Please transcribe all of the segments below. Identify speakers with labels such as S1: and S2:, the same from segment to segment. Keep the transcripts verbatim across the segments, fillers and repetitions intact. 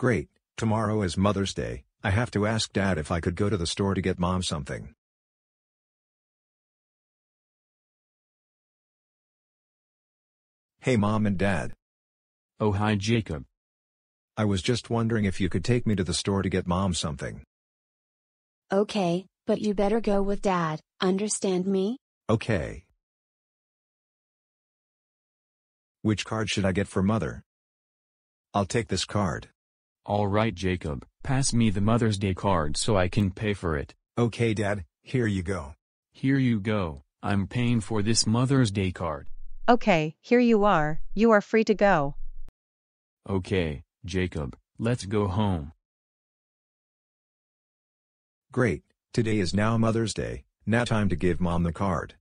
S1: Great, tomorrow is Mother's Day. I have to ask Dad if I could go to the store to get Mom something. Hey Mom and Dad.
S2: Oh hi Jacob.
S1: I was just wondering if you could take me to the store to get Mom something.
S3: Okay, but you better go with Dad, understand me?
S1: Okay. Which card should I get for Mother? I'll take this card.
S2: Alright Jacob, pass me the Mother's Day card so I can pay for it.
S1: Okay Dad, here you go.
S2: Here you go, I'm paying for this Mother's Day card.
S4: Okay, here you are, you are free to go.
S2: Okay, Jacob, let's go home.
S1: Great, today is now Mother's Day, now time to give Mom the card.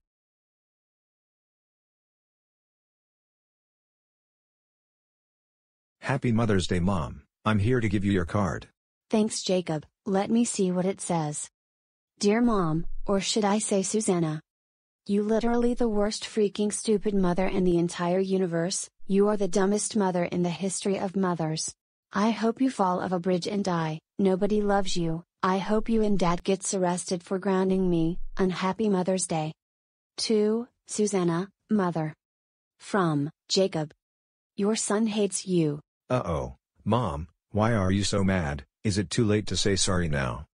S1: Happy Mother's Day Mom, I'm here to give you your card.
S3: Thanks Jacob, let me see what it says. Dear Mom, or should I say Susanna? You literally the worst freaking stupid mother in the entire universe, you are the dumbest mother in the history of mothers. I hope you fall off a bridge and die, nobody loves you, I hope you and Dad gets arrested for grounding me, unhappy Mother's Day. To, Susanna, Mother. From, Jacob. Your son hates you.
S1: Uh-oh, Mom, why are you so mad? Is it too late to say sorry now?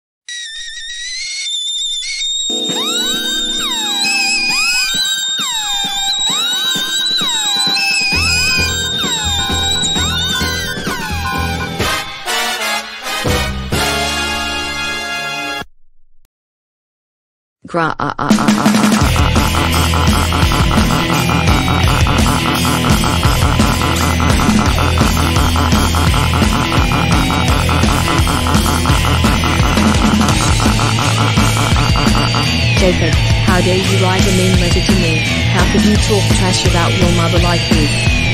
S5: Gra ah ah ah ah ah ah ah Jacob, how dare you write a mean letter to me? How could you talk trash about your mother like this?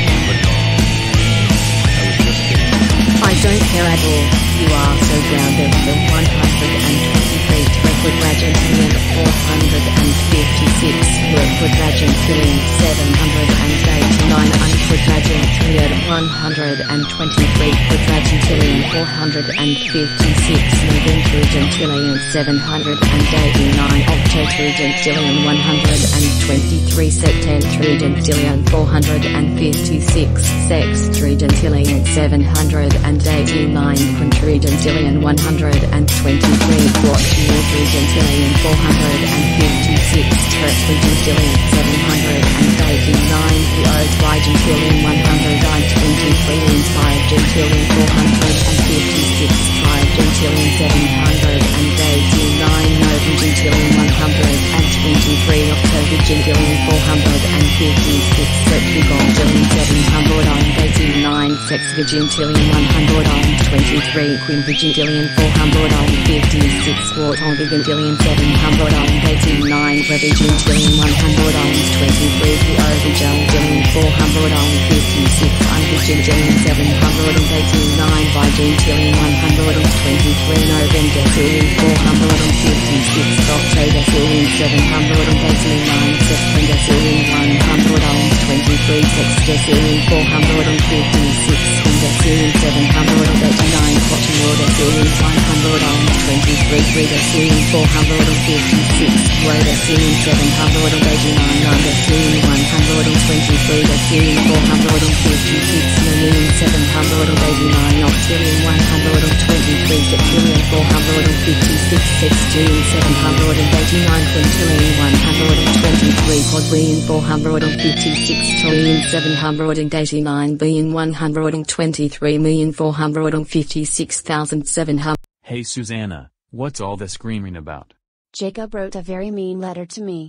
S5: I don't care at all. You are so grounded. The one hundred twenty-three quadragentilion four hundred fifty-six word quadragentilion seven hundred eighty-nine unquadragentilion one hundred twenty-three quadragentilion four hundred fifty-six novemquadragentilion seven hundred eighty-nine octoquadragentilion one hundred twenty-three septentriagentilion four hundred fifty-six sextriagentilion seven hundred eighty-nine quintriagentilion one hundred twenty-three quadriagentilion four hundred fifty-six tetragentilion seven hundred eighty-nine quadriagentilion one hundred twenty-three insigentilion four hundred fifty-six triagentilion seven hundred eighty-nine novagentilion one hundred twenty-three octogentilion four hundred fifty-six septuagentilion seven hundred eighty-nine sexagentilion one hundred twenty-three quinquagentilion four hundred fifty-six quadriagentilion seven hundred eighty-nine revagentilion one hundred twenty-three quadriagentilion four hundred fifty-six unquagentilion seven hundred eighty-nine vigentilion one hundred twenty-three novemdecilion four hundred fifty-six octodecilion seven hundred eighty-nine sextendecilion one hundred twenty-three sextecilion four hundred fifty-six quindecilion seven hundred eighty-nine quattuordecilion one hundred twenty-three tridecilion four hundred fifty-six quodecilion seven hundred eighty-nine nondecilion one hundred twenty-three decilion four hundred fifty-six million seven hundred eighty-nine octillion one hundred twenty-three septillion four hundred fifty-six sextillion seven hundred eighty-nine quintillion one hundred twenty-three quadrillion four hundred fifty-six trillion seven hundred eighty-nine billion one hundred twenty-three million four hundred fifty-six thousand seven hundred.
S2: Hey Susanna, what's all the screaming about?
S3: Jacob wrote a very mean letter to me.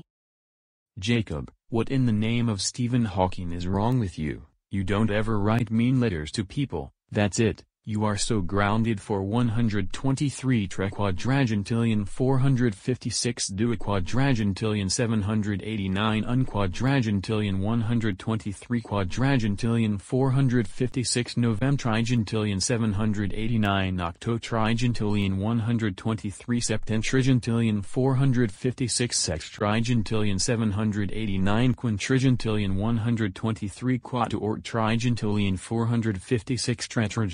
S2: Jacob, what in the name of Stephen Hawking is wrong with you? You don't ever write mean letters to people, that's it. You are so grounded for one hundred twenty-three triquadragentillion four hundred fifty-six duoquadragentillion seven hundred eighty-nine unquadragentillion one hundred twenty-three quadragentillion four hundred fifty-six novemtrigentillion seven hundred eighty-nine octotrigentillion one hundred twenty-three septentrigentillion four hundred fifty-six sextrigentillion seven hundred eighty-nine quintrigentillion one hundred twenty-three quatuortrigentillion four hundred fifty-six tetragentillion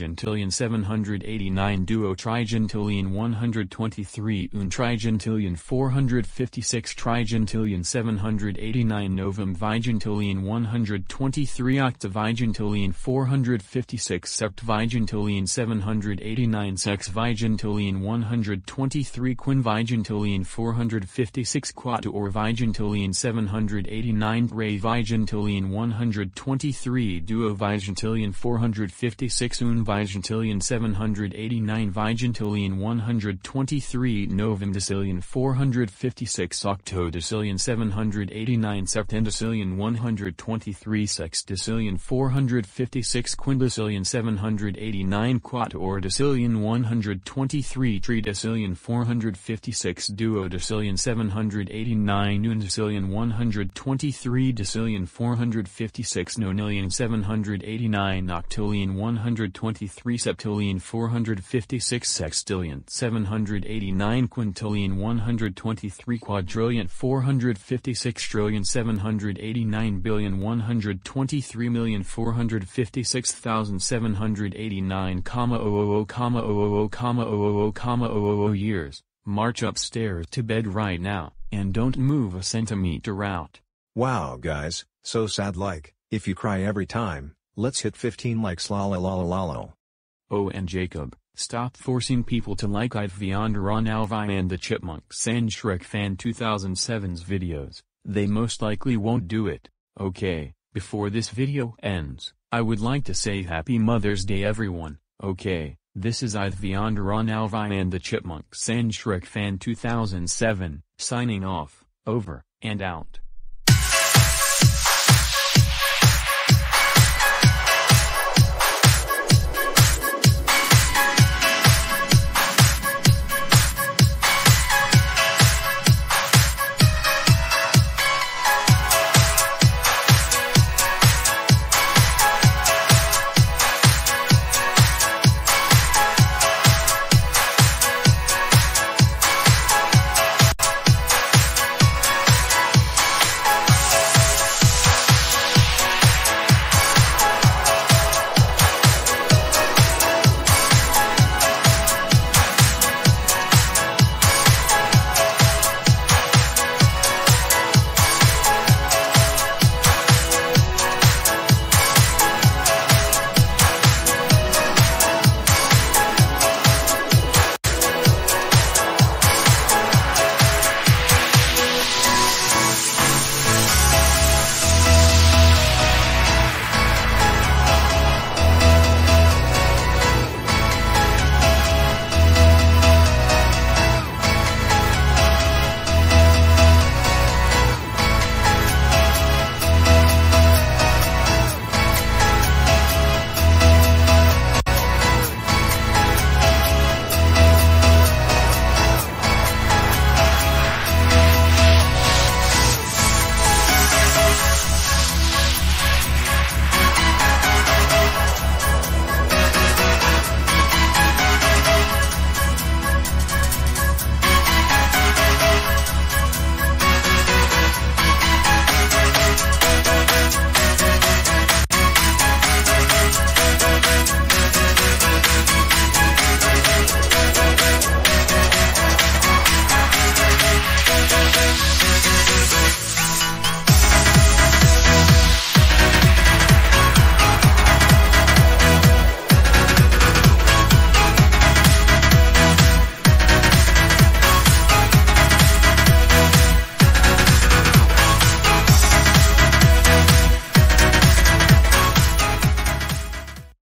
S2: seven hundred eighty-nine Duo trigentillion one hundred twenty-three Un trigentillion four hundred fifty-six Trigentillion seven hundred eighty-nine Novum vigintillion one hundred twenty-three Octavigintillion four hundred fifty-six Septvigintillion seven hundred eighty-nine Sexvigintillion one hundred twenty-three Quinvigintillion four hundred fifty-six Quatuorvigintillion seven hundred eighty-nine Brevigintillion one hundred twenty-three Duovigintillion four hundred fifty-six Unvigintillion seven hundred eighty-nine Vigintillion one hundred twenty-three Novemdecillion four hundred fifty-six Octodecillion seven hundred eighty-nine Septendecillion one hundred twenty-three Sextecillion four hundred fifty-six Quindecillion seven hundred eighty-nine Quatuordecillion one hundred twenty-three Tridecillion four hundred fifty-six Duodecillion seven hundred eighty-nine Undecillion one hundred twenty-three Decillion four hundred fifty-six Nonillion seven hundred eighty-nine Octillion one hundred twenty-three Septillion four hundred fifty-six Sextillion seven hundred eighty-nine Quintillion one hundred twenty-three Quadrillion four hundred fifty-six Trillion seven hundred eighty-nine Billion one hundred twenty-three Million four hundred fifty-six thousand seven hundred eighty-nine comma zero zero zero comma zero zero zero comma zero zero zero comma zero zero zero years. March upstairs to bed right now, and don't move a centimeter out.
S1: Wow guys, so sad like, if you cry every time, let's hit fifteen likes la la la la la la.
S2: Oh and Jacob, stop forcing people to like Ivy Ron Alvi and the Chipmunks and Shrek Fan two thousand seven's videos, they most likely won't do it. Okay, before this video ends, I would like to say Happy Mother's Day everyone. Okay, this is Ivy Ron Alvi and the Chipmunks and Shrek Fan two thousand seven, signing off, over, and out.